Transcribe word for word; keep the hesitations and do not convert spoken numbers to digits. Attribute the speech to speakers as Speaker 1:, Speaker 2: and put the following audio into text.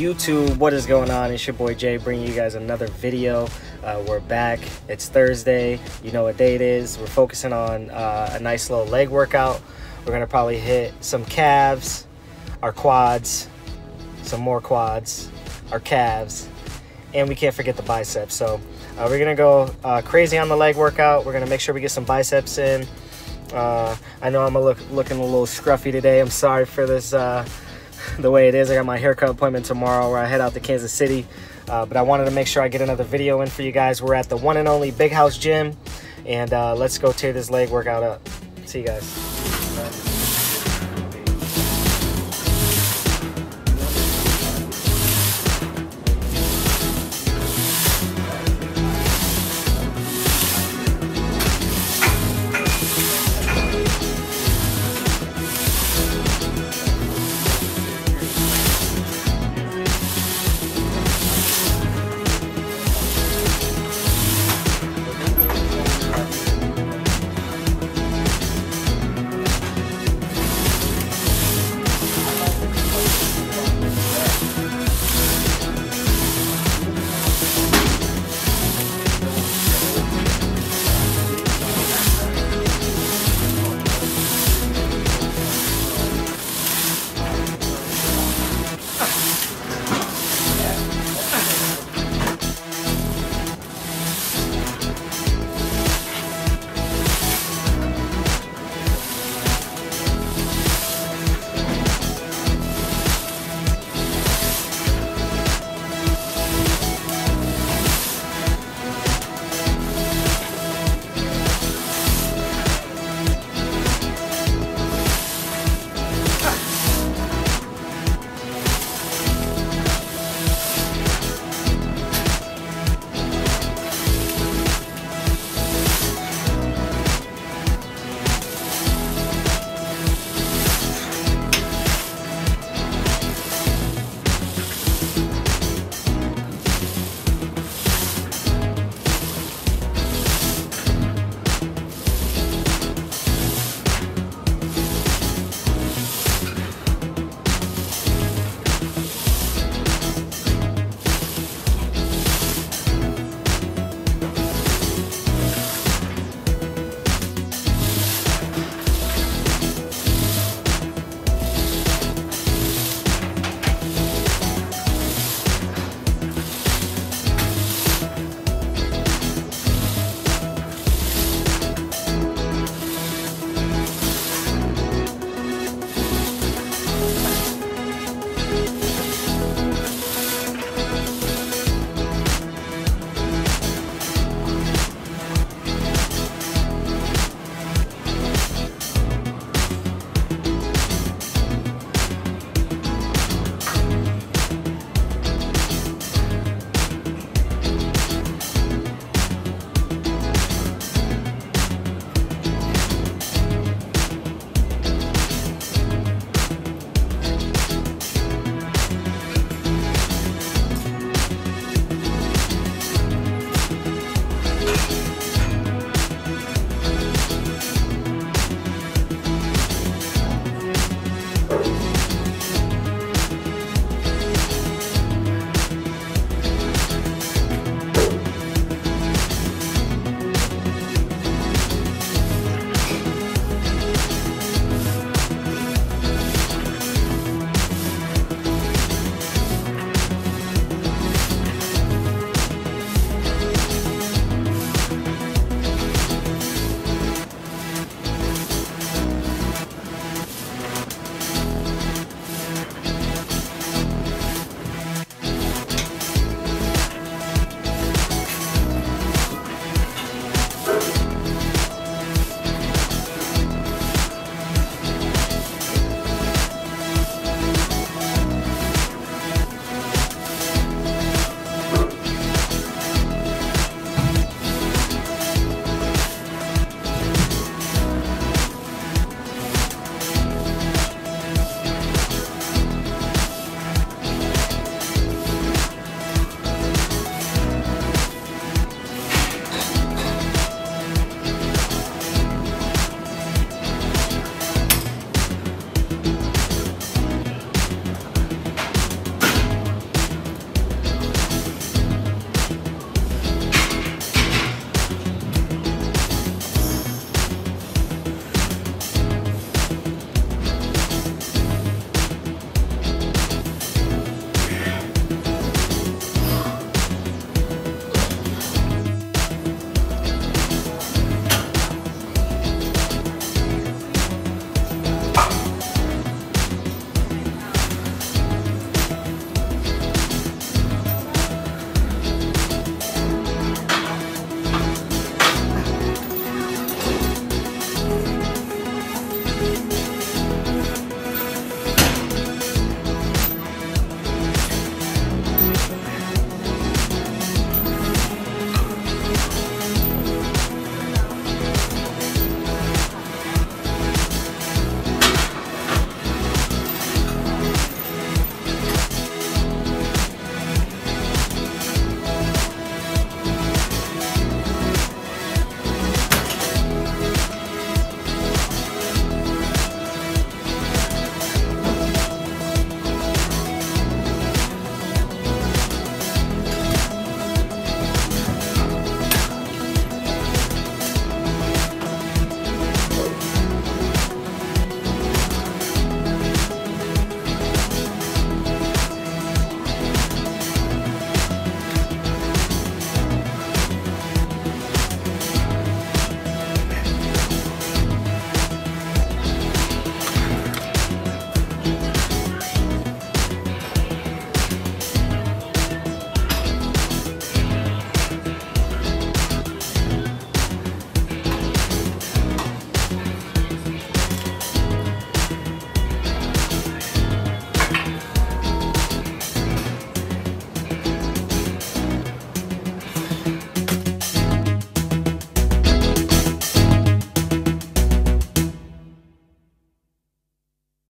Speaker 1: YouTube, what is going on? It's your boy Jay bringing you guys another video. Uh, we're back. It's Thursday. You know what day it is. We're focusing on uh, a nice little leg workout. We're gonna probably hit some calves, our quads, some more quads, our calves, and we can't forget the biceps. So uh, we're gonna go uh, crazy on the leg workout. We're gonna make sure we get some biceps in. Uh, I know I'm a look, looking a little scruffy today. I'm sorry for this, uh, the way it is. I got my haircut appointment tomorrow where I head out to Kansas City. Uh, but I wanted to make sure I get another video in for you guys. We're at the one and only Big House Gym. And uh, let's go tear this leg workout up. See you guys.